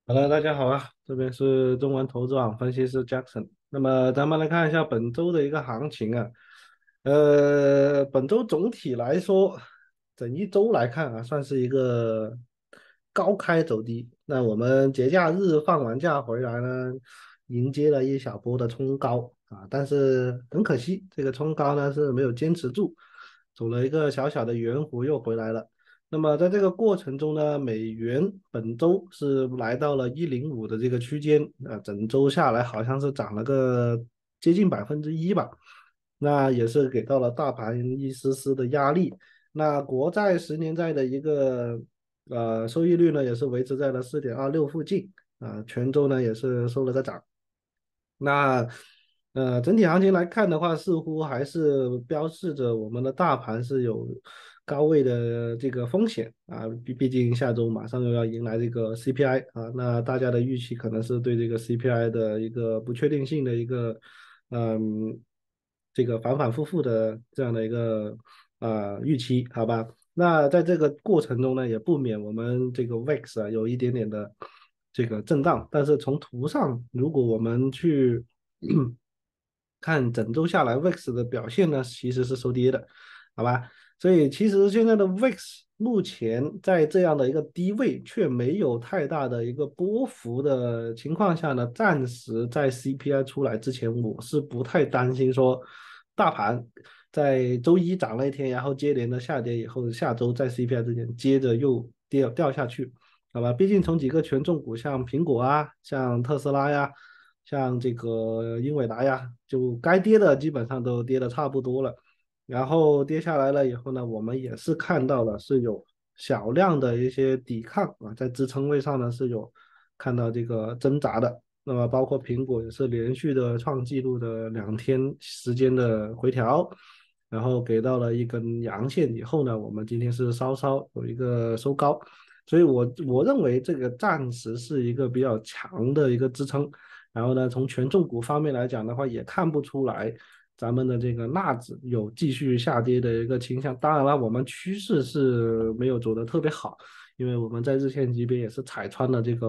Hello，大家好啊，这边是中文投资网分析师 Jackson。那么咱们来看一下本周的一个行情啊，本周总体来说，整一周来看啊，算是一个高开走低。那我们节假日放完假回来呢，迎接了一小波的冲高啊，但是很可惜，这个冲高呢是没有坚持住，走了一个小小的圆弧又回来了。那么在这个过程中呢，美元本周是来到了105的这个区间，整周下来好像是涨了个接近1%吧，那也是给到了大盘一丝丝的压力。那国债10年债的一个收益率呢，也是维持在了4.26附近全周呢也是收了个涨。那整体行情来看的话，似乎还是标示着我们的大盘是有高位的这个风险啊，毕竟下周马上又要迎来这个 CPI 啊，那大家的预期可能是对这个 CPI 的一个不确定性的一个嗯这个反反复复的这样的一个预期，好吧？那在这个过程中呢，也不免我们这个 VIX 有一点点的这个震荡，但是从图上，如果我们去看整周下来 VIX 的表现呢，其实是收跌的，好吧？所以其实现在的 VIX 目前在这样的一个低位，却没有太大的一个波幅的情况下呢，暂时在 CPI 出来之前，我是不太担心说大盘在周一涨了一天，然后接连的下跌以后，下周在 CPI 之前接着又掉下去，好吧？毕竟从几个权重股，像苹果啊，像特斯拉呀，像这个英伟达呀，就该跌的基本上都跌的差不多了。然后跌下来了以后呢，我们也是看到了是有小量的一些抵抗啊，在支撑位上呢是有看到这个挣扎的。那么包括苹果也是连续的创纪录的2天时间的回调，然后给到了一根阳线以后呢，我们今天是稍稍有一个收高，所以我认为这个暂时是一个比较强的一个支撑。然后呢，从权重股方面来讲的话，也看不出来咱们的这个纳指有继续下跌的一个倾向。当然了，我们趋势是没有走得特别好，因为我们在日线级别也是踩穿了这个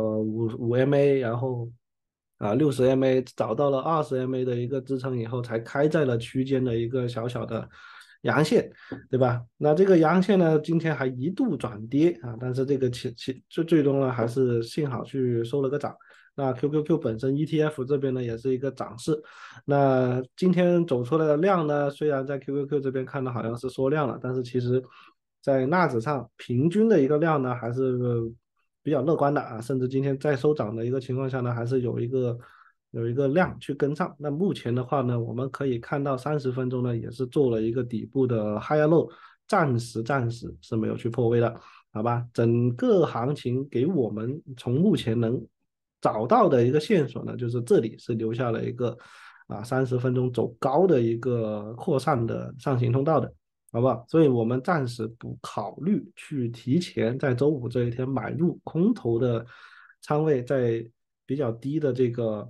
5MA，然后60MA 找到了20MA 的一个支撑以后，才开在了区间的一个小小的阳线，对吧？那这个阳线呢，今天还一度转跌啊，但是这个最终呢，还是幸好去收了个涨。那 QQQ 本身 ETF 这边呢也是一个涨势，那今天走出来的量呢，虽然在 QQQ 这边看的好像是缩量了，但是其实在纳指上平均的一个量呢还是比较乐观的啊，甚至今天在收涨的一个情况下呢，还是有一个量去跟上。那目前的话呢，我们可以看到30分钟呢也是做了一个底部的 higher low，暂时是没有去破位的。好吧，整个行情给我们从目前能找到的一个线索呢，就是这里是留下了一个30分钟走高的一个扩散的上行通道的，好不好？所以我们暂时不考虑去提前在周五这一天买入空头的仓位，在比较低的这个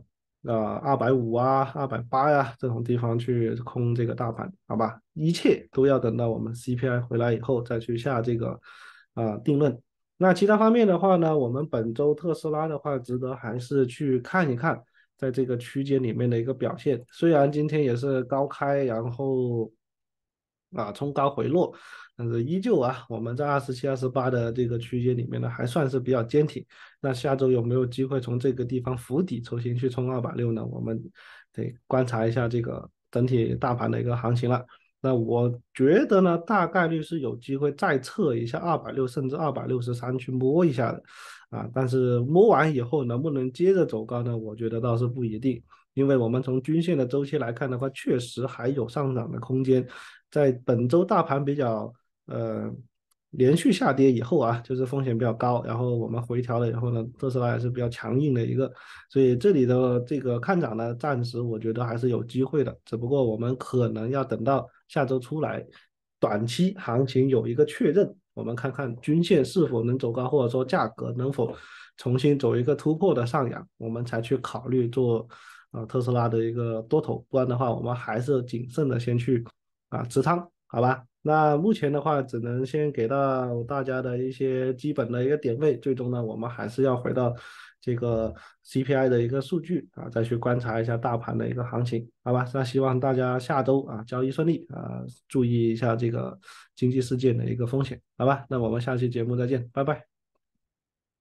250280呀这种地方去空这个大盘，好吧？一切都要等到我们 CPI 回来以后再去下这个定论。那其他方面的话呢，我们本周特斯拉的话，值得还是去看一看，在这个区间里面的一个表现。虽然今天也是高开，然后冲高回落，但是依旧我们在27、28的这个区间里面呢，还算是比较坚挺。那下周有没有机会从这个地方伏底重新去冲260呢？我们得观察一下这个整体大盘的一个行情了。那我觉得呢，大概率是有机会再测一下260，甚至263去摸一下的，但是摸完以后能不能接着走高呢？我觉得倒是不一定，因为我们从均线的周期来看的话，确实还有上涨的空间。在本周大盘比较呃连续下跌以后就是风险比较高，然后我们回调了以后呢，特斯拉也是比较强硬的一个，所以这里的这个看涨呢，暂时我觉得还是有机会的，只不过我们可能要等到下周出来，短期行情有一个确认，我们看看均线是否能走高，或者说价格能否重新走一个突破的上扬，我们才去考虑做特斯拉的一个多头，不然的话，我们还是谨慎的先去持仓，好吧？ 那目前的话，只能先给到大家的一些基本的一个点位，最终呢，我们还是要回到这个 CPI 的一个数据啊，再去观察一下大盘的一个行情，好吧？那希望大家下周啊交易顺利啊，注意一下这个经济事件的一个风险，好吧？那我们下期节目再见，拜拜。